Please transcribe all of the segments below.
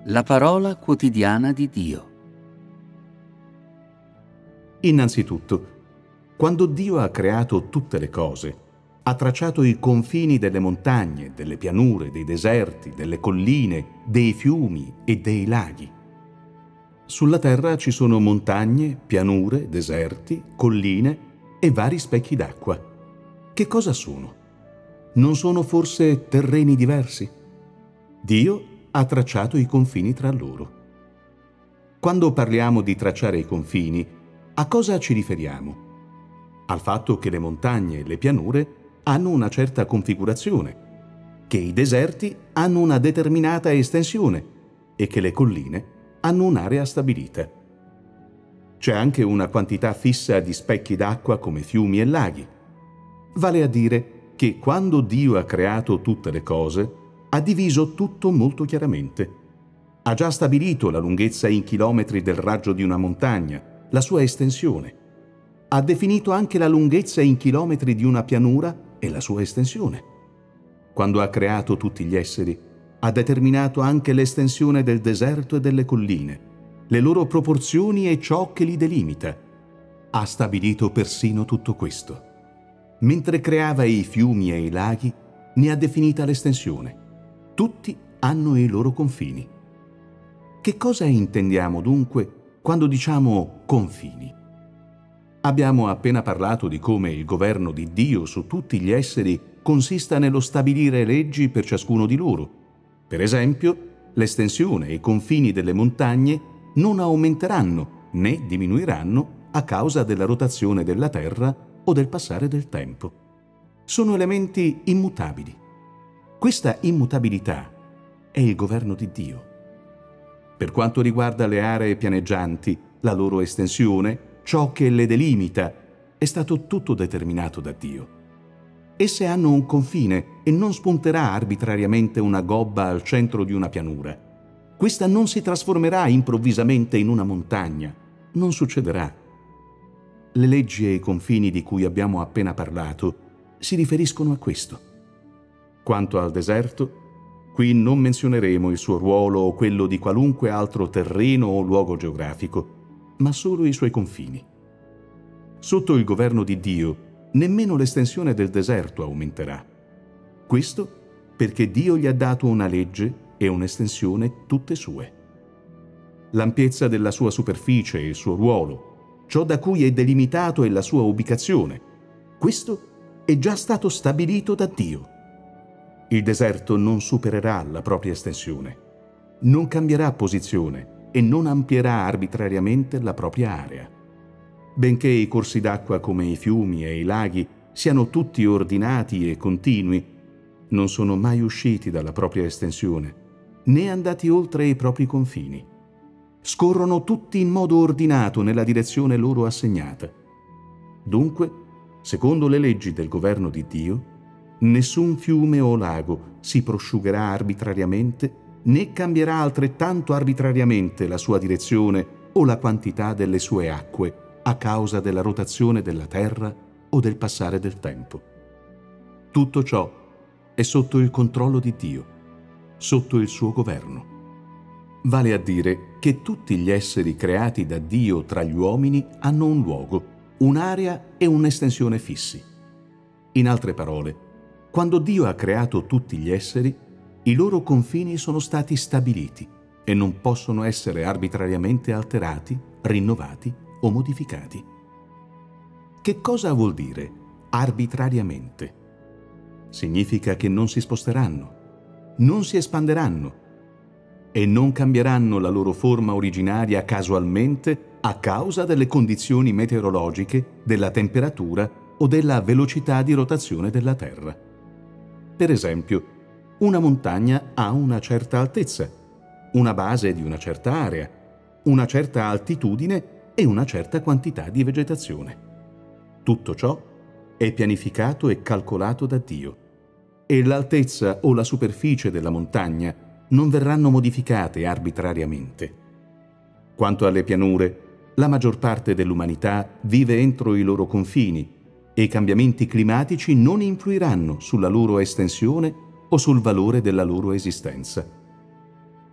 La parola quotidiana di Dio. Innanzitutto, quando Dio ha creato tutte le cose, ha tracciato i confini delle montagne, delle pianure, dei deserti, delle colline, dei fiumi e dei laghi. Sulla terra ci sono montagne, pianure, deserti, colline e vari specchi d'acqua. Che cosa sono? Non sono forse terreni diversi? Dio ha tracciato i confini tra loro. Quando parliamo di tracciare i confini, a cosa ci riferiamo? Al fatto che le montagne e le pianure hanno una certa configurazione, che i deserti hanno una determinata estensione e che le colline hanno un'area stabilita. C'è anche una quantità fissa di specchi d'acqua come fiumi e laghi. Vale a dire che quando Dio ha creato tutte le cose, ha diviso tutto molto chiaramente. Ha già stabilito la lunghezza in chilometri del raggio di una montagna, la sua estensione. Ha definito anche la lunghezza in chilometri di una pianura e la sua estensione. Quando ha creato tutti gli esseri, ha determinato anche l'estensione del deserto e delle colline, le loro proporzioni e ciò che li delimita. Ha stabilito persino tutto questo. Mentre creava i fiumi e i laghi, ne ha definita l'estensione. Tutti hanno i loro confini. Che cosa intendiamo dunque quando diciamo confini? Abbiamo appena parlato di come il governo di Dio su tutti gli esseri consista nello stabilire leggi per ciascuno di loro. Per esempio, l'estensione e i confini delle montagne non aumenteranno né diminuiranno a causa della rotazione della Terra o del passare del tempo. Sono elementi immutabili. Questa immutabilità è il governo di Dio. Per quanto riguarda le aree pianeggianti, la loro estensione, ciò che le delimita, è stato tutto determinato da Dio. Esse hanno un confine e non spunterà arbitrariamente una gobba al centro di una pianura. Questa non si trasformerà improvvisamente in una montagna. Non succederà. Le leggi e i confini di cui abbiamo appena parlato si riferiscono a questo. Quanto al deserto, qui non menzioneremo il suo ruolo o quello di qualunque altro terreno o luogo geografico, ma solo i suoi confini. Sotto il governo di Dio, nemmeno l'estensione del deserto aumenterà. Questo perché Dio gli ha dato una legge e un'estensione tutte sue. L'ampiezza della sua superficie e il suo ruolo, ciò da cui è delimitato e la sua ubicazione, questo è già stato stabilito da Dio. Il deserto non supererà la propria estensione, non cambierà posizione e non amplierà arbitrariamente la propria area. Benché i corsi d'acqua come i fiumi e i laghi siano tutti ordinati e continui, non sono mai usciti dalla propria estensione, né andati oltre i propri confini. Scorrono tutti in modo ordinato nella direzione loro assegnata. Dunque, secondo le leggi del governo di Dio, nessun fiume o lago si prosciugherà arbitrariamente né cambierà altrettanto arbitrariamente la sua direzione o la quantità delle sue acque a causa della rotazione della terra o del passare del tempo. Tutto ciò è sotto il controllo di Dio, sotto il suo governo. Vale a dire che tutti gli esseri creati da Dio tra gli uomini hanno un luogo, un'area e un'estensione fissi. In altre parole, quando Dio ha creato tutti gli esseri, i loro confini sono stati stabiliti e non possono essere arbitrariamente alterati, rinnovati o modificati. Che cosa vuol dire arbitrariamente? Significa che non si sposteranno, non si espanderanno e non cambieranno la loro forma originaria casualmente a causa delle condizioni meteorologiche, della temperatura o della velocità di rotazione della Terra. Per esempio, una montagna ha una certa altezza, una base di una certa area, una certa altitudine e una certa quantità di vegetazione. Tutto ciò è pianificato e calcolato da Dio, e l'altezza o la superficie della montagna non verranno modificate arbitrariamente. Quanto alle pianure, la maggior parte dell'umanità vive entro i loro confini e i cambiamenti climatici non influiranno sulla loro estensione o sul valore della loro esistenza.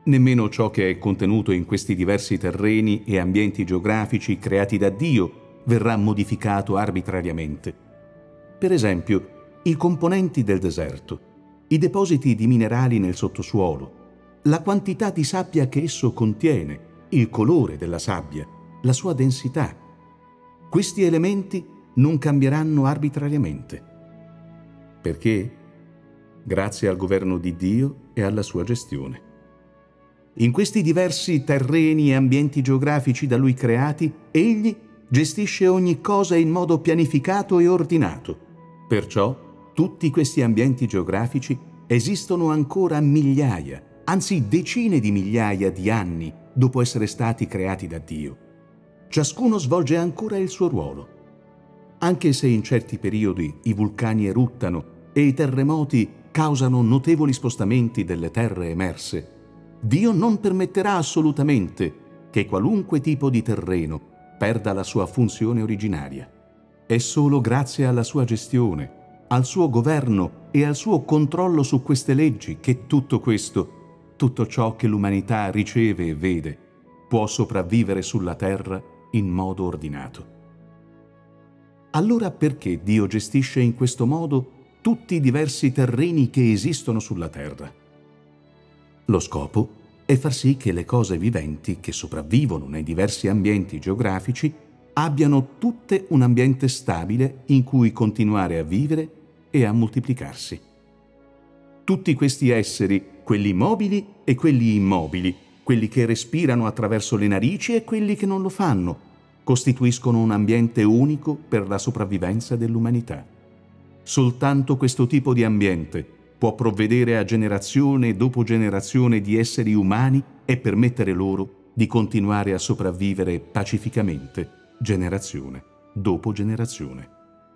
Nemmeno ciò che è contenuto in questi diversi terreni e ambienti geografici creati da Dio verrà modificato arbitrariamente. Per esempio, i componenti del deserto, i depositi di minerali nel sottosuolo, la quantità di sabbia che esso contiene, il colore della sabbia, la sua densità. Questi elementi non cambieranno arbitrariamente. Perché? Grazie al governo di Dio e alla sua gestione. In questi diversi terreni e ambienti geografici da Lui creati, Egli gestisce ogni cosa in modo pianificato e ordinato. Perciò, tutti questi ambienti geografici esistono ancora migliaia, anzi decine di migliaia di anni dopo essere stati creati da Dio. Ciascuno svolge ancora il suo ruolo. Anche se in certi periodi i vulcani eruttano e i terremoti causano notevoli spostamenti delle terre emerse, Dio non permetterà assolutamente che qualunque tipo di terreno perda la sua funzione originaria. È solo grazie alla sua gestione, al suo governo e al suo controllo su queste leggi che tutto ciò che l'umanità riceve e vede, può sopravvivere sulla terra in modo ordinato. Allora perché Dio gestisce in questo modo tutti i diversi terreni che esistono sulla terra? Lo scopo è far sì che le cose viventi che sopravvivono nei diversi ambienti geografici abbiano tutte un ambiente stabile in cui continuare a vivere e a moltiplicarsi. Tutti questi esseri, quelli mobili e quelli immobili, quelli che respirano attraverso le narici e quelli che non lo fanno, costituiscono un ambiente unico per la sopravvivenza dell'umanità. Soltanto questo tipo di ambiente può provvedere a generazione dopo generazione di esseri umani e permettere loro di continuare a sopravvivere pacificamente, generazione dopo generazione.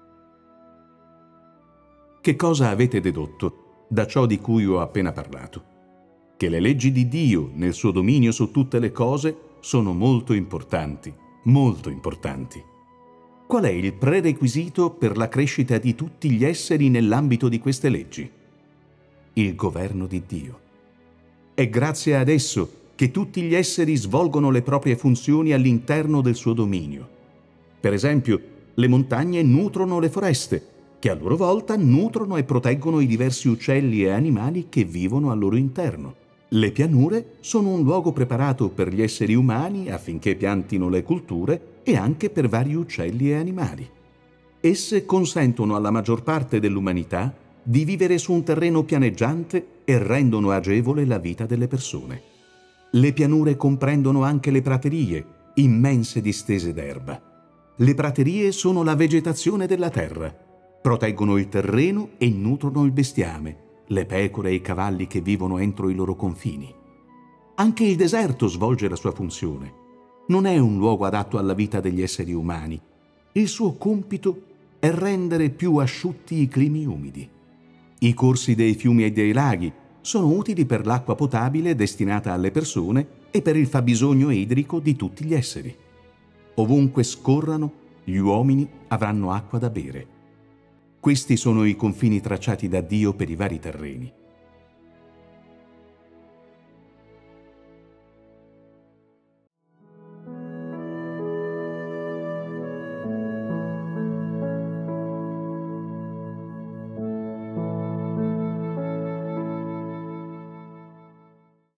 Che cosa avete dedotto da ciò di cui ho appena parlato? Che le leggi di Dio nel suo dominio su tutte le cose sono molto importanti, molto importanti. Qual è il prerequisito per la crescita di tutti gli esseri nell'ambito di queste leggi? Il governo di Dio. È grazie ad esso che tutti gli esseri svolgono le proprie funzioni all'interno del suo dominio. Per esempio, le montagne nutrono le foreste, che a loro volta nutrono e proteggono i diversi uccelli e animali che vivono al loro interno. Le pianure sono un luogo preparato per gli esseri umani affinché piantino le culture e anche per vari uccelli e animali. Esse consentono alla maggior parte dell'umanità di vivere su un terreno pianeggiante e rendono agevole la vita delle persone. Le pianure comprendono anche le praterie, immense distese d'erba. Le praterie sono la vegetazione della terra, proteggono il terreno e nutrono il bestiame, le pecore e i cavalli che vivono entro i loro confini. Anche il deserto svolge la sua funzione. Non è un luogo adatto alla vita degli esseri umani. Il suo compito è rendere più asciutti i climi umidi. I corsi dei fiumi e dei laghi sono utili per l'acqua potabile destinata alle persone e per il fabbisogno idrico di tutti gli esseri. Ovunque scorrano, gli uomini avranno acqua da bere. Questi sono i confini tracciati da Dio per i vari terreni.